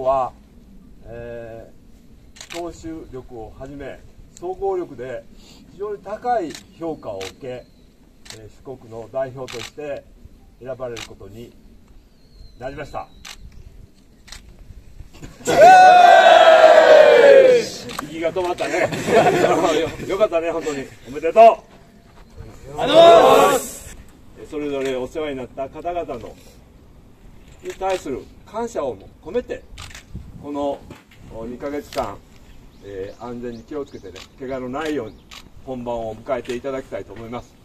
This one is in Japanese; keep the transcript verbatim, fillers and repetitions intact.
は、えー、投手力をはじめ総合力で非常に高い評価を受け、えー、四国の代表として選ばれることになりました。息が止まったね。よ, よかったね、本当におめでとう。ありがとうございます。それぞれお世話になった方々のに対する感謝を込めて、このにかげつかん、えー、安全に気をつけてね、怪我のないように本番を迎えていただきたいと思います。